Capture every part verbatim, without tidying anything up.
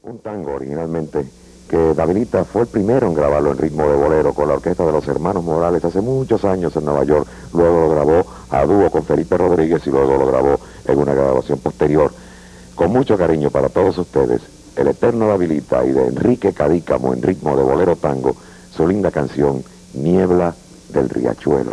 Un tango originalmente que Davilita fue el primero en grabarlo en ritmo de bolero con la orquesta de los Hermanos Morales hace muchos años en Nueva York. Luego lo grabó a dúo con Felipe Rodríguez y luego lo grabó en una grabación posterior. Con mucho cariño para todos ustedes, el eterno Davilita y de Enrique Cadícamo en ritmo de bolero tango, su linda canción Niebla del Riachuelo.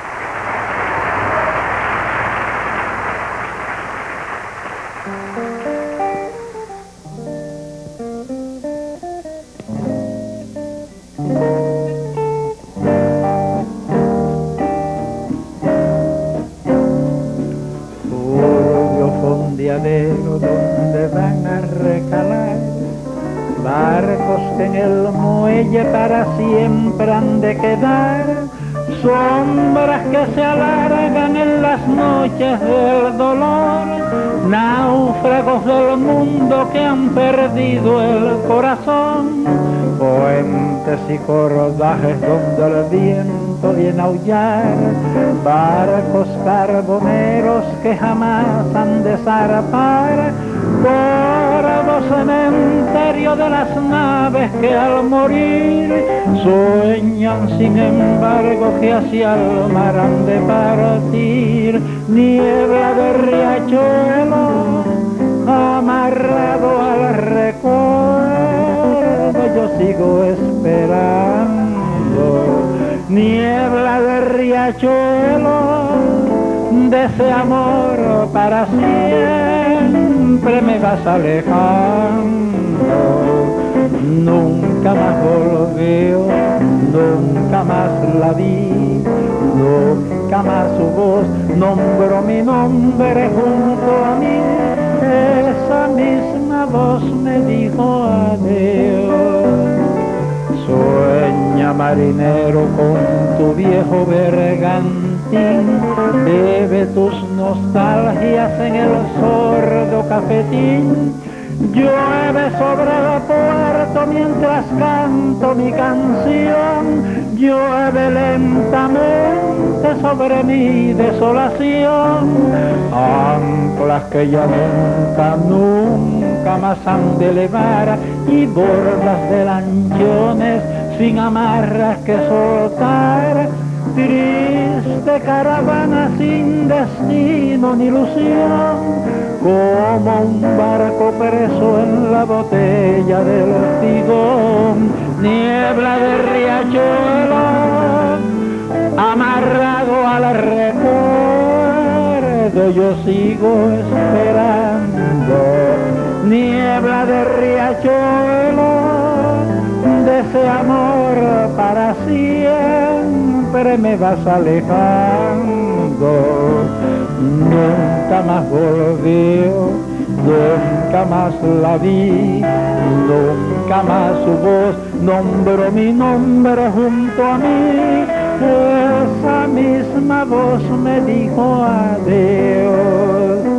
Donde van a recalar barcos que en el muelle para siempre han de quedar, sombras que se alargan en las noches del dolor, náufragos del mundo que han perdido el corazón, puentes y cordajes donde el viento viene a aullar, barcos carboneros que jamás han de zarpar, gordo cementerio de las naves que al morir sueñan sin embargo que hacia el mar han de partir. Niebla de riachuelo amarrado al recuerdo, yo sigo esperando. Niebla de riachuelo de ese amor para siempre me vas alejando. Nunca más volvió, nunca más la vi, nunca más su voz nombró mi nombre junto a mí. Esa misma voz me dijo adiós. Sueña marinero con tu viejo bergantín, bebe tus nostalgias en el sordo cafetín, llueve sobre el puerto mientras canto mi canción, llueve lentamente sobre mi desolación, anclas que ya nunca, nunca más han de elevar y bordas de lanchones sin amarras que soltar, triste caravana sin destino ni ilusión, como un barco preso en la botella del tigón. Niebla de riachuelo amarrado al recuerdo, yo sigo esperando. Niebla de riachuelo de ese amor para siempre me vas alejando. Nunca más volvió, nunca más la vi, nunca más su voz nombró mi nombre junto a mí. Esa misma voz me dijo adiós.